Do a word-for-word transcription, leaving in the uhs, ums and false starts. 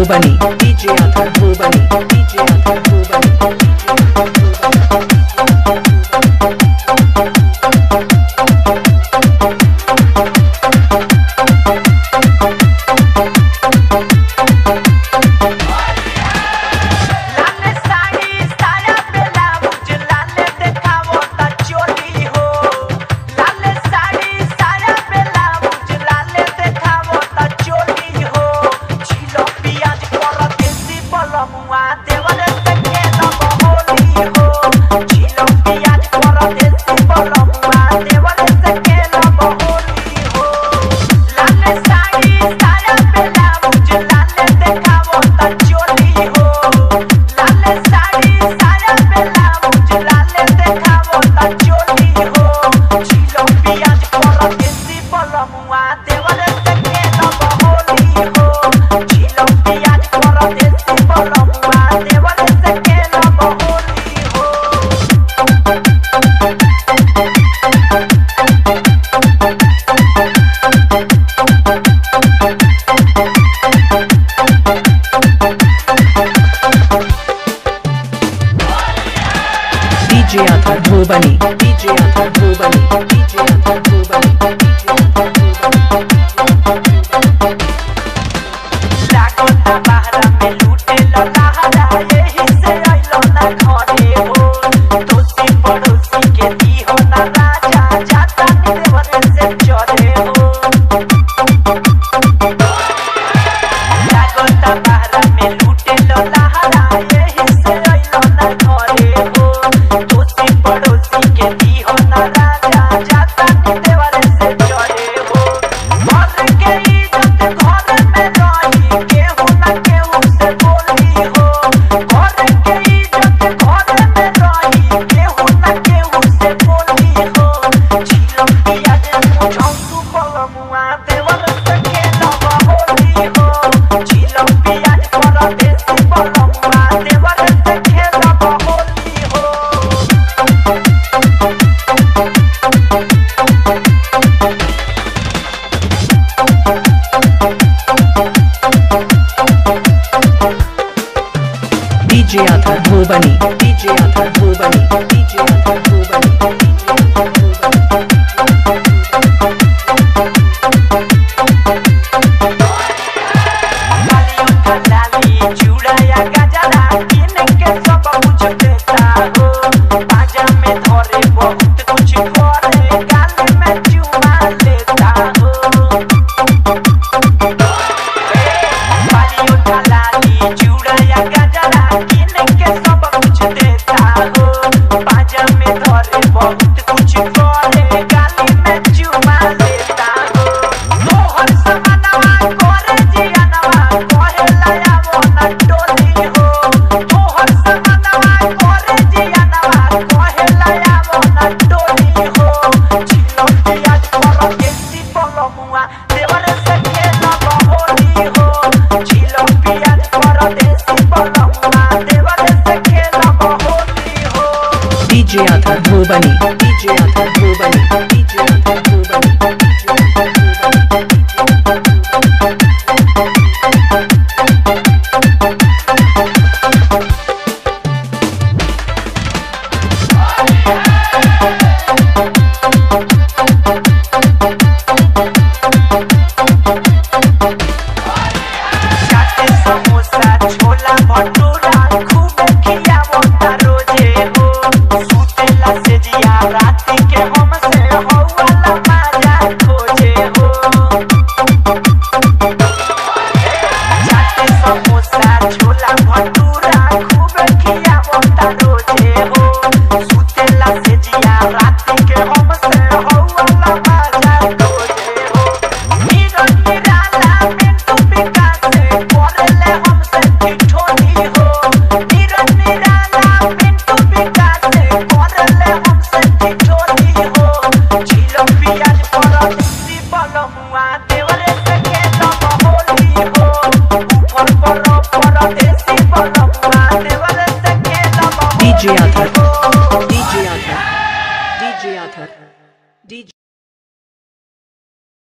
Bhubani, D J Athar Bhubani, D J Athar Bhubani, D J Athar Bhubani. D J Athar Bhubani, D J Athar Bhubani, D J Athar Bhubani, D J Athar Bhubani. लागोता बहरा में लूटे लो लहरा, यही से आइलो ना घरे हो। दोस्ती पड़ोसी के दी हो ना राजा, जाता नहीं देवरे से चोरे हो। लागोता बहरा में लूटे लो लहरा, यही से आइलो ना घरे हो। दोस्ती पड़ोसी के दी हो ना राजा, जाता नहीं देवरे से चोरे हो। घर के इज्जत घर में रही, केहू ना केहू से बोली हो। घर के इज्जत घर में रही, केहू ना केहू से बोली हो। झीलम पिया जे मुझौसु पलमुआ, देवर से खेला होली हो। झीलम पिया जे परदेसी पलमुआ, देवर से खेला होली हो। D J Athar Bhubani, D J Athar Bhubani, D J Athar Bhubani, D J Athar Bhubani. लालियों का लाली चूड़ा या गजरा, किन के सब कुछ देता हो। बाजा में धरे बहुत कुछ करे, गाल में चुमा लेता हो। लालियों का लाली चूड़ा या गजरा, किन के सब कुछ देता हो। बाजा में धरे बहुत कुछ करे, गाल में चुमा लेता हो। मोहर समानवा करे जियानवा, कहे लाया वो न टोली हो। मोहर समानवा करे जियानवा, कहे लाया वो न टोली हो। झीलो पिया परदेसी पलमुआ, देवर से खेला होली हो। झीलो पिया परदेसी पलमुआ, देवर से खेला होली हो। D J Athar Bhubani, D J Athar Bhubani, D J Athar Bhubani, D J Athar Bhubani, D J Athar Bhubani. चाटे समोसा छोला भटूरा, खूब खियावता रोजे हो। सुतेला से जिया राती के हमसे हौवाला मजा खोजे हो। चाटे समोसा छोला भटूरा, खूब खियावता रोजे हो। सुतेला से जिया राती के हमसे हौवाला मजा खोजे हो। हीरो निराला मिंटू विकास करले हमसे ठिठोली हो। हीरो निराला मिंटू विकास करले हमसे ठिठोली हो। झीलो पिया परदेसी पलमुआ, देवरे से खेला होली हो। ऊपर पर परदेसी पलमुआ, देवरे से खेला D J होली Athar, हो। D J Athar, D J Athar, D J